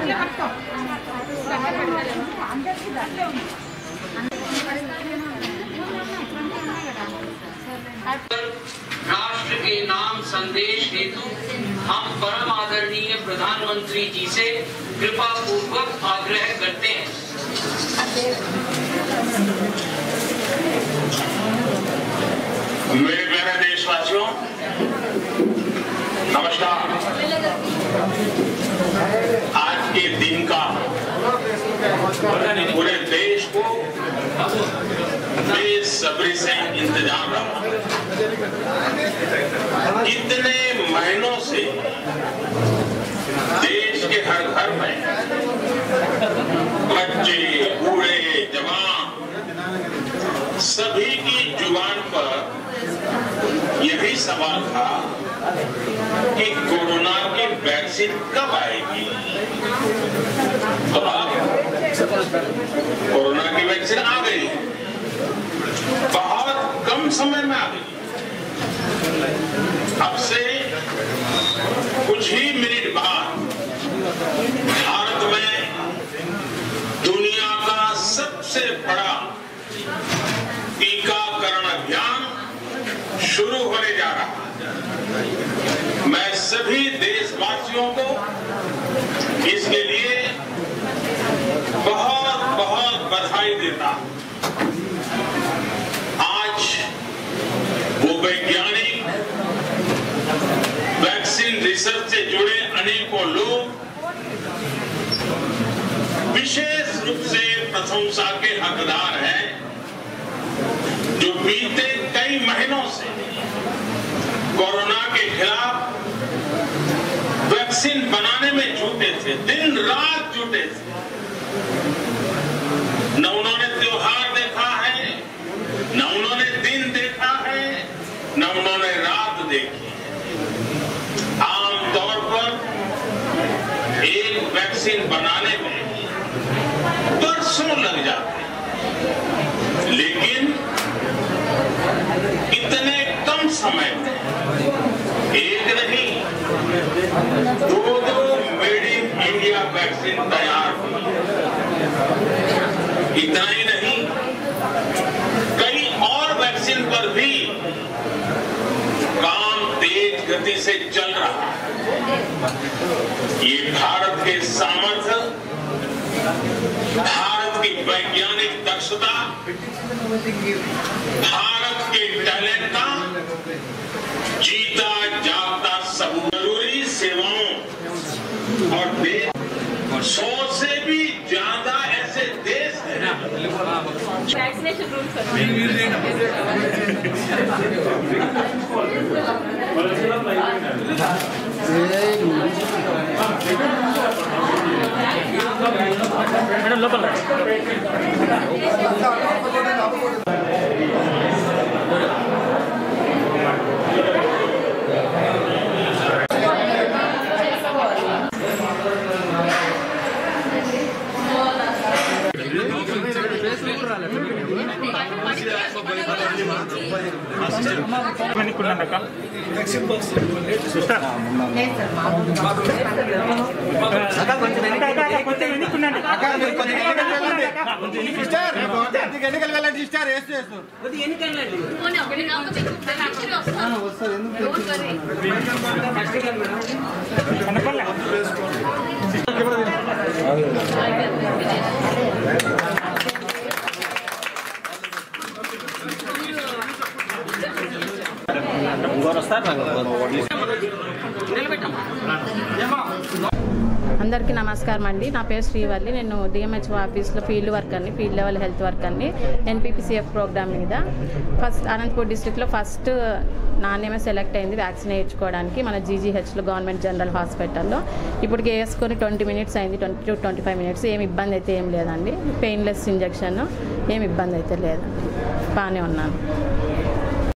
राष्ट्र के नाम संदेश हेतु हम परम आदरणीय प्रधानमंत्री जी से कृपा पूर्वक आग्रह करते हैं। मेरे प्यारे देशवासियों, नमस्कार। आज के दिन का पूरे देश को बेसब्री से इंतजार रहा। इतने महीनों से देश के हर घर में बच्चे, बूढ़े, जवान सभी की जुबान पर यही सवाल था कि कोरोना की वैक्सीन कब आएगी। तो अब कोरोना की वैक्सीन आ गई, बहुत कम समय में आ गई। अब से कुछ ही मिनट बाद भारत में दुनिया का सबसे बड़ा टीकाकरण अभियान शुरू होने जा रहा है। मैं सभी देशवासियों को इसके लिए बहुत बहुत बधाई देता हूं। आज वो वैज्ञानिक, वैक्सीन रिसर्च से जुड़े अनेकों लोग विशेष रूप से प्रशंसा के हकदार हैं, जो बीते कई महीनों से कोरोना के खिलाफ वैक्सीन बनाने में जुटे थे, दिन रात जुटे थे। न उन्होंने त्योहार देखा है, न उन्होंने दिन देखा है, न उन्होंने रात देखी। आमतौर पर एक वैक्सीन बनाने में बरसों लग जाते हैं, लेकिन इतने कम समय में एक नहीं, दो मेड इन इंडिया वैक्सीन तैयार हुई। इतना ही नहीं, कई और वैक्सीन पर भी काम तेज गति से चल रहा है। ये भारत के सामर्थ्य, भारत की वैज्ञानिक दक्षता, भारत के टैलेंट का जीता जागता सबूत। जरूरी सेवाओं और देश 100 से भी ज्यादा ऐसे देश हैं। मैडम लोकल అందరికీ నమస్కారం అండి. నా పేరు శ్రీవల్లి. నేను డిఎంహెచ్ఓ ఆఫీస్లో ఫీల్డ్ వర్కర్ని, ఫీల్డ్ లెవెల్ హెల్త్ వర్కర్ని. ఎన్పీపీసీఎఫ్ ప్రోగ్రామ్ మీద ఫస్ట్ అనంతపూర్ డిస్ట్రిక్ట్లో ఫస్ట్ నాణ్యమే సెలెక్ట్ అయింది వ్యాక్సిన్ వేయించుకోవడానికి మన జీజీహెచ్లో గవర్నమెంట్ జనరల్ హాస్పిటల్లో. ఇప్పటికి వేసుకొని 20 మినిట్స్ అయింది, 20 to 25 మినిట్స్. ఏమి ఇబ్బంది అయితే ఏం లేదండి. పెయిన్లెస్ ఇంజెక్షన్, ఏమి ఇబ్బంది అయితే లేదండి. బాగానే ఉన్నాను.